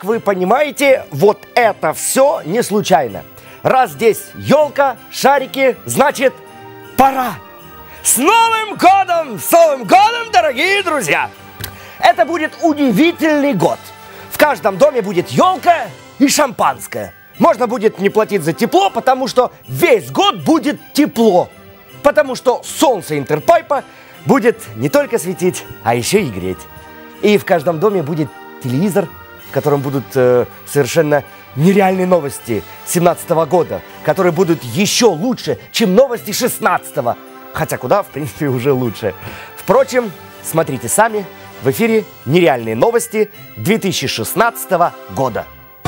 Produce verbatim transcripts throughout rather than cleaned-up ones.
Как вы понимаете, вот это все не случайно. Раз здесь елка, шарики, значит, пора. С Новым годом! С Новым годом, дорогие друзья! Это будет удивительный год. В каждом доме будет елка и шампанское. Можно будет не платить за тепло, потому что весь год будет тепло. Потому что солнце Интерпайпа будет не только светить, а еще и греть. И в каждом доме будет телевизор, в котором будут э, совершенно нереальные новости семнадцатого года, которые будут еще лучше, чем новости шестнадцатого. Хотя куда, в принципе, уже лучше. Впрочем, смотрите сами. В эфире нереальные новости две тысячи шестнадцатого года.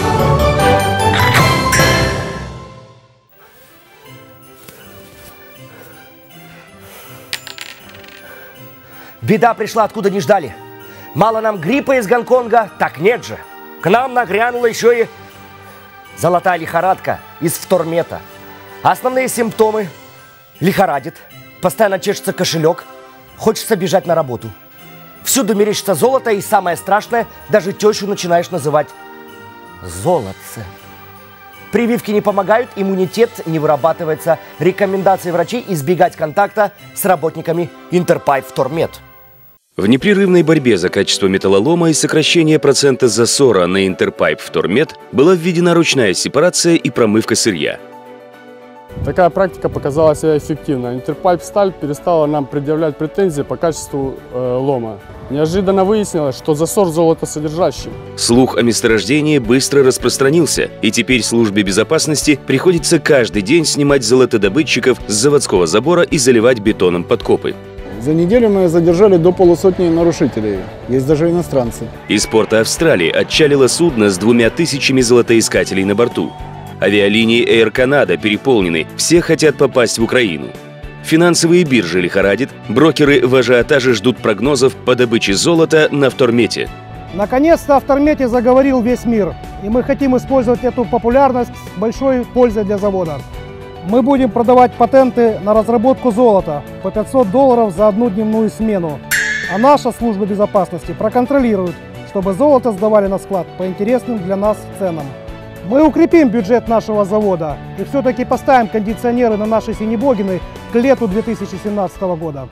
Беда пришла, откуда не ждали. Мало нам гриппа из Гонконга, так нет же. К нам нагрянула еще и золотая лихорадка из втормета. Основные симптомы: лихорадит, постоянно чешется кошелек, хочется бежать на работу. Всюду мерещится золото, и самое страшное, даже тещу начинаешь называть золотце. Прививки не помогают, иммунитет не вырабатывается. Рекомендации врачей: избегать контакта с работниками Интерпайп Втормет. В непрерывной борьбе за качество металлолома и сокращение процента засора на Интерпайп Втормет была введена ручная сепарация и промывка сырья. Такая практика показала себя эффективно. Интерпайп Сталь перестала нам предъявлять претензии по качеству э, лома. Неожиданно выяснилось, что засор золотосодержащий. Слух о месторождении быстро распространился, и теперь службе безопасности приходится каждый день снимать золотодобытчиков с заводского забора и заливать бетоном подкопы. За неделю мы задержали до полусотни нарушителей. Есть даже иностранцы. Из порта Австралии отчалило судно с двумя тысячами золотоискателей на борту. Авиалинии Air Canada переполнены, все хотят попасть в Украину. Финансовые биржи лихорадят, брокеры в ажиотаже ждут прогнозов по добыче золота на Втормете. Наконец-то о Втормете заговорил весь мир, и мы хотим использовать эту популярность с большой пользой для завода. Мы будем продавать патенты на разработку золота по пятьсот долларов за одну дневную смену. А наша служба безопасности проконтролирует, чтобы золото сдавали на склад по интересным для нас ценам. Мы укрепим бюджет нашего завода и все-таки поставим кондиционеры на наши синебогины к лету две тысячи семнадцатого года.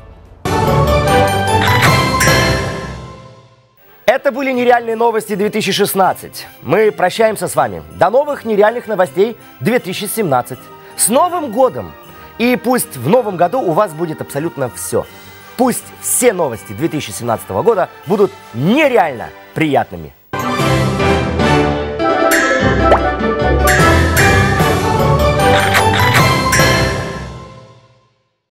Это были нереальные новости две тысячи шестнадцать. Мы прощаемся с вами. До новых нереальных новостей две тысячи семнадцать. С Новым годом! И пусть в новом году у вас будет абсолютно все. Пусть все новости две тысячи семнадцатого года будут нереально приятными.